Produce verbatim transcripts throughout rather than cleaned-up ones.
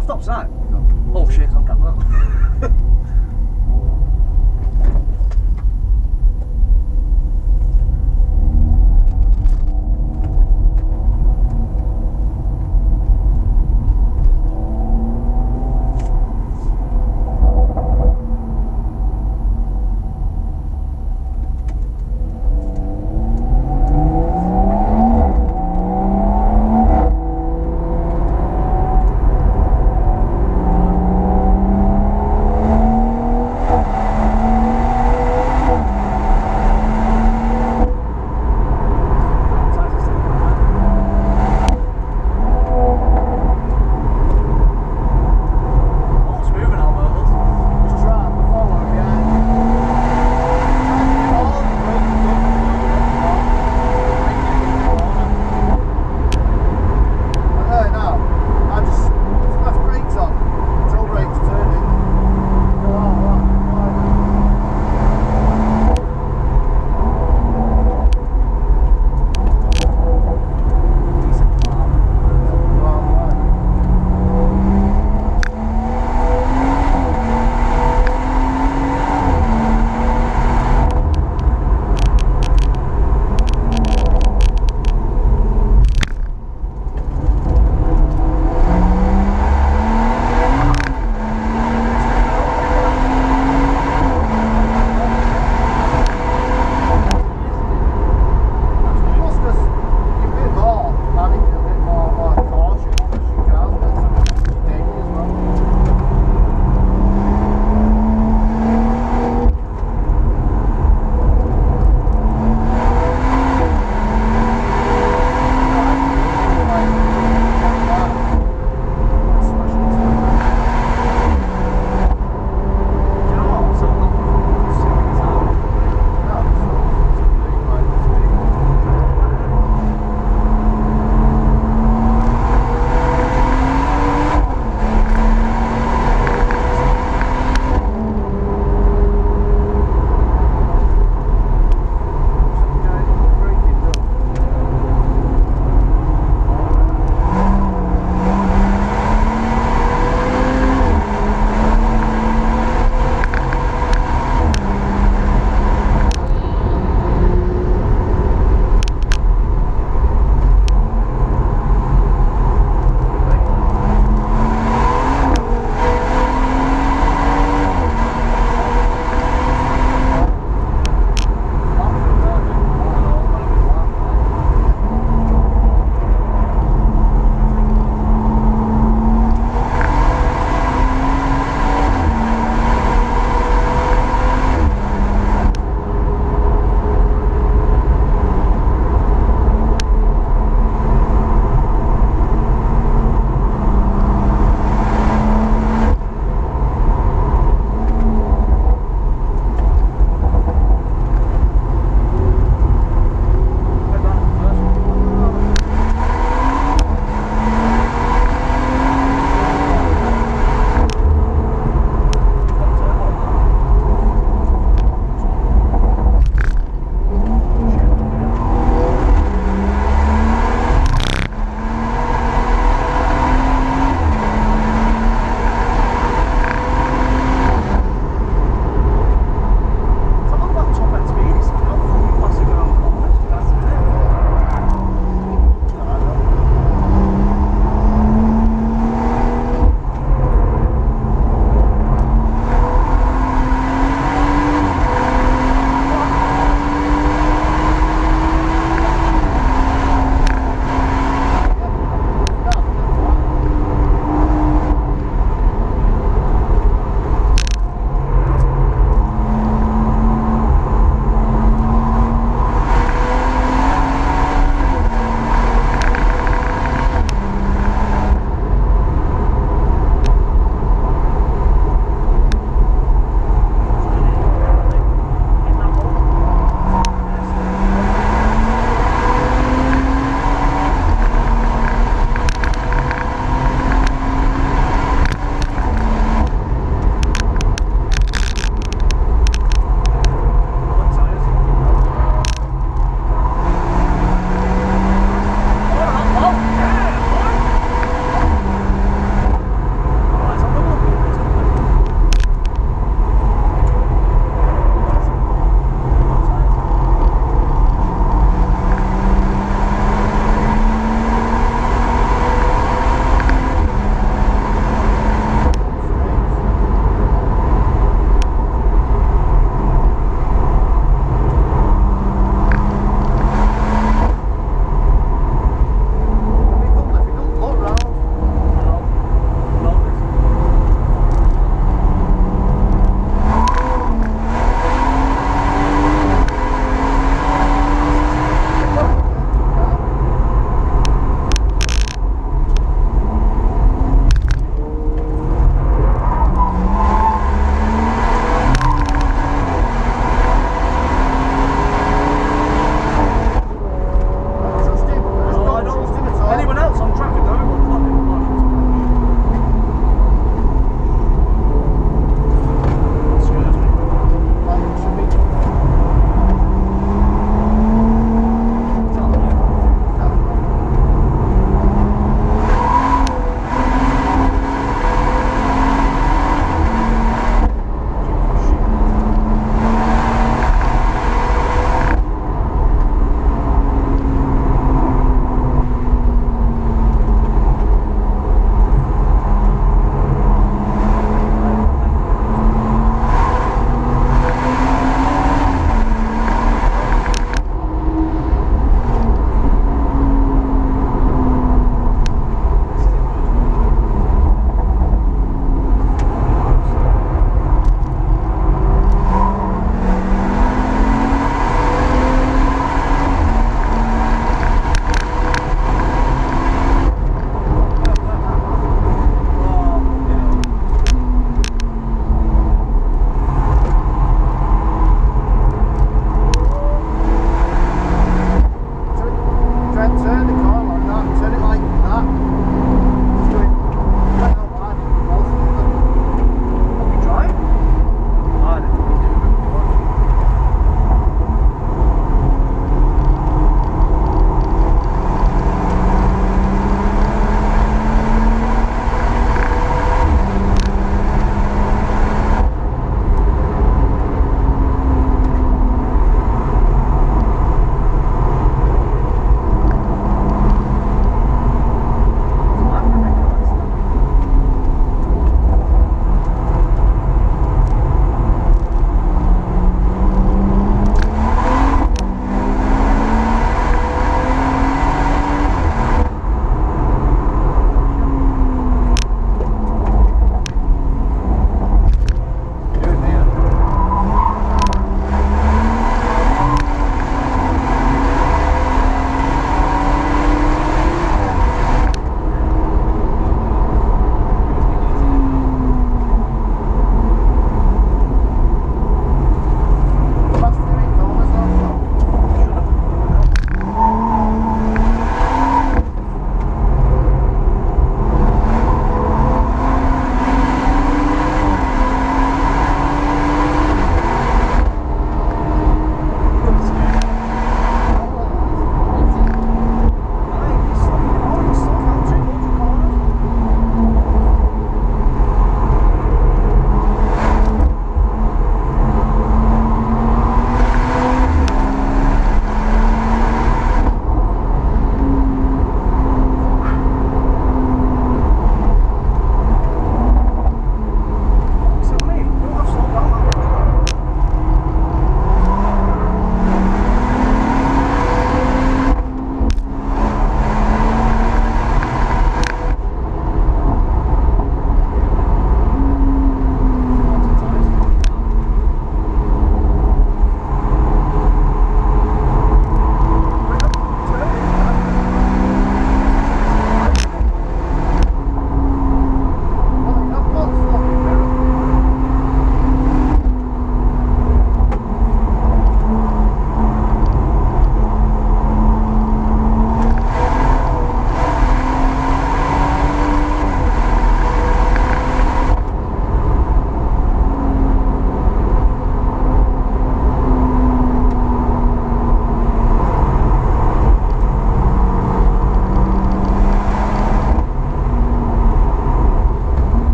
half top's that? Oh shit, I'm done that.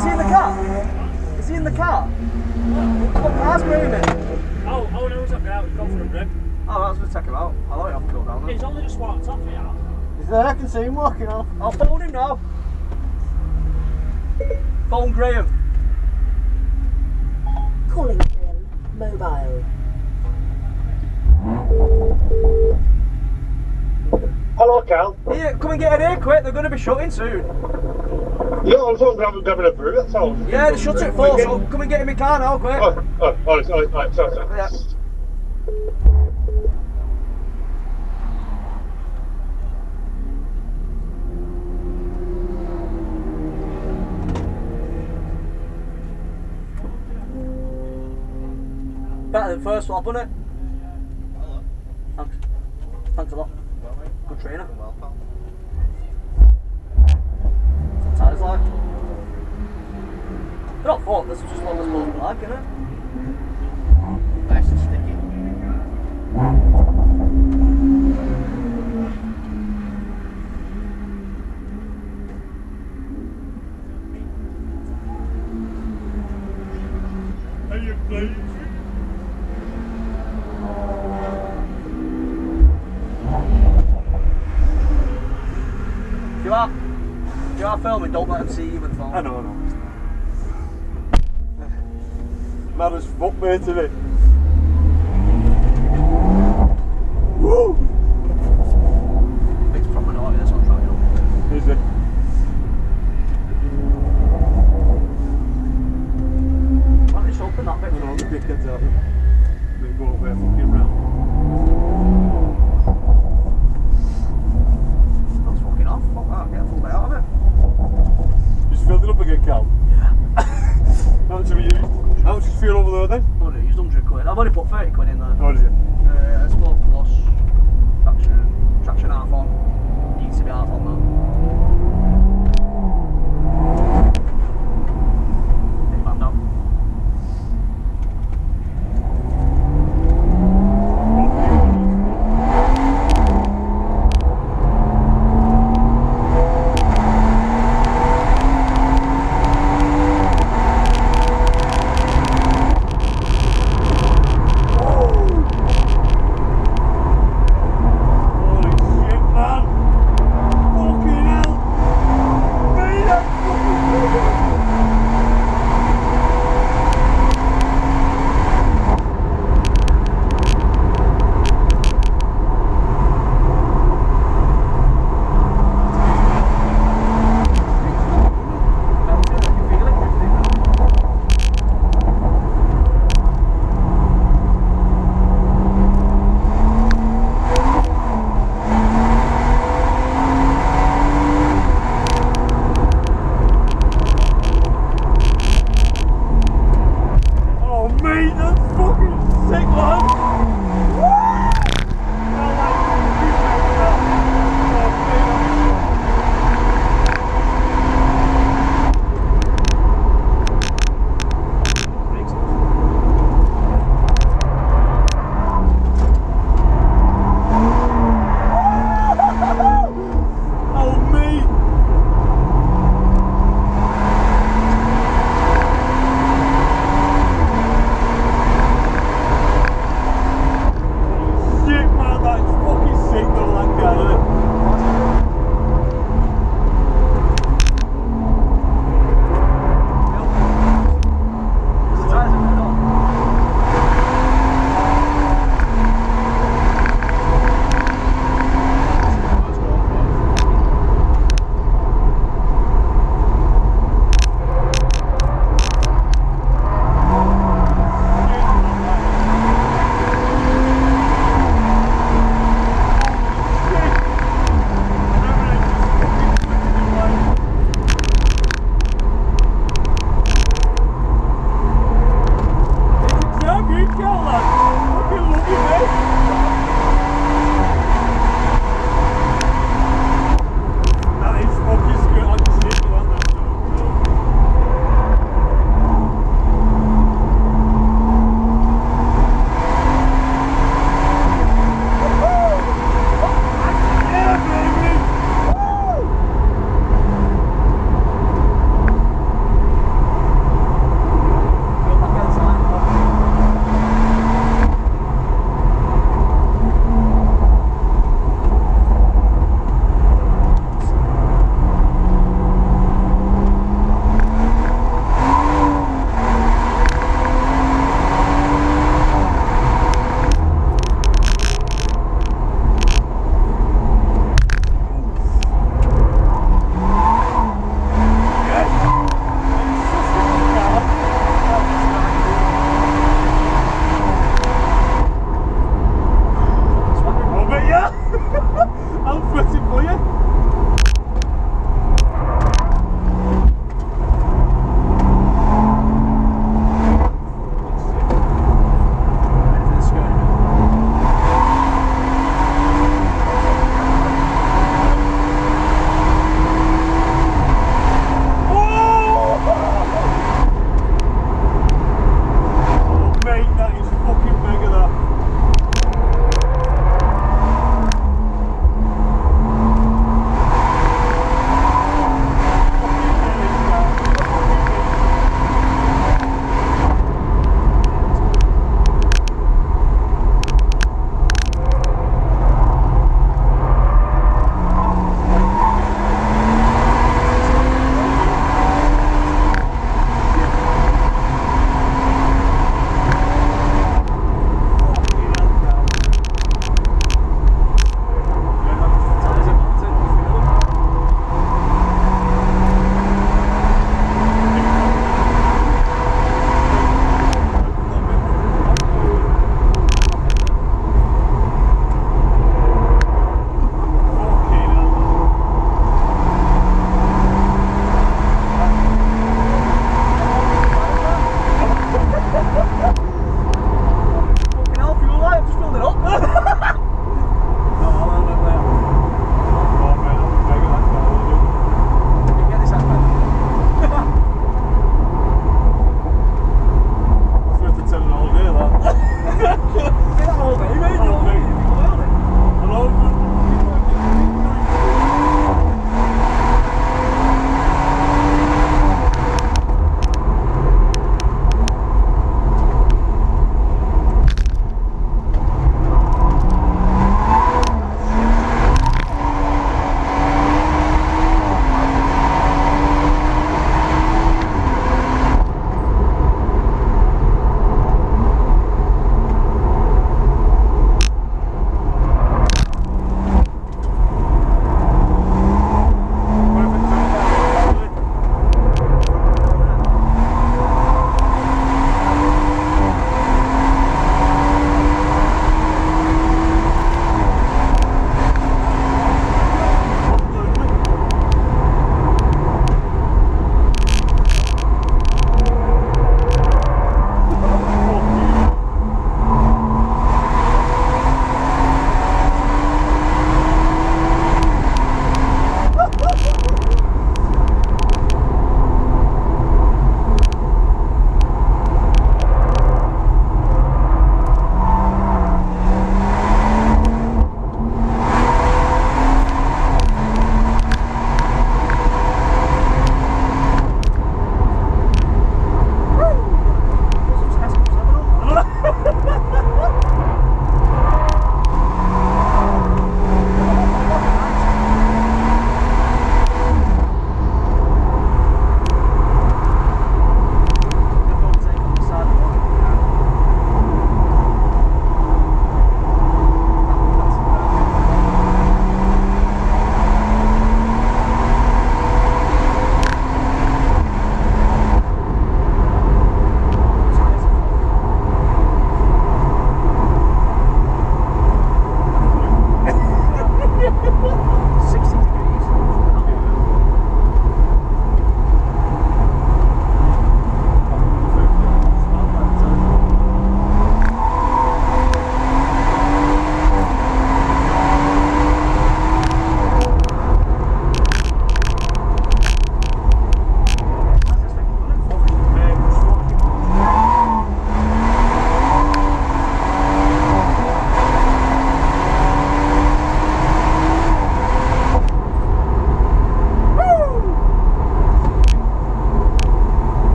Is he in the car? Is he in the car? What car's screaming? Oh, oh no, he's not going out, he's gone for a rib. Oh, I was going to take him out. I thought he'd have to go down there. He's only just walked off here. He's there, I can see him walking off. I'll phone him now. Phone Graham. Calling Graham mobile. Hello, Cal. Here, come and get in here quick, they're going to be shutting soon. Yeah, I was on grabbing, grabbing a brew, that's all. Yeah, they shut at four, so come and get in my car now, quick. Oh, oh, oh, oh, oh, oh sorry, sorry. Yeah. Better than first swap, wasn't it? Thanks. Thanks a lot. Good trainer. Well, pal. What's the tyres like? They're not fault, this is just what they're supposed to be like, isn't it? Nice and sticky. Are you playing? If you are, if you are filming, don't let them see you with the phone. I know, I know. Mad as fuck, mate, isn't it? Woo! It's proper naughty, this one, trying to. Is it? Why don't you just open that bit? I know, the dickheads out there. They go up there fucking round. That's fucking off. Fuck that, get a full bit out of it. Just filled it up again, Cal. Yeah. How much have you used? How much is fuel over there then? I've only used one hundred quid. I've only put thirty quid in there. How did you? Uh, Sport Plus, traction, traction half on, needs to be half on though. Big man down. Holy shit, man! Fucking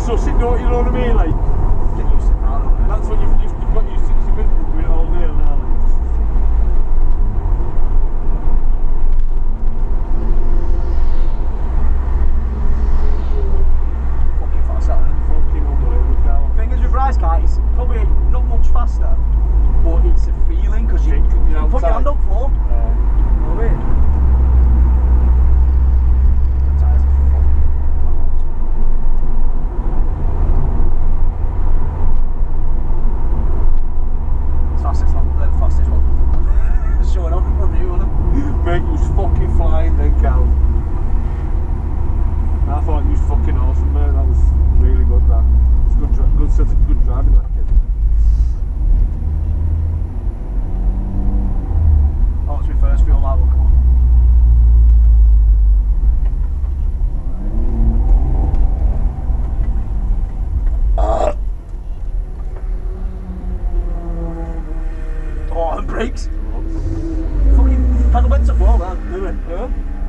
suss it, don't you know what I mean? Like, Get used to it now, don't you? that's what you've, you've got used to, because you've been doing it all day now. Like, just, Fucking fast, that, isn't it? fucking unbelievable car. Thing is with Rise Kart, it's probably not much faster, but it's a feeling because you, Kick you the put your hand outside. up floor. Uh, You know what I mean? The tyres are fucking hot. It's fastest one, the fastest one. Showing up in review on it. Mate, you was fucking flying then, Cal. I thought you was fucking awesome, mate. That was really good, that. It's good, dri good set of good driving, that kid. Oh, it's my first fuel level, come on. Oh, and brakes. Fucking pedal bent up well, man. Yeah.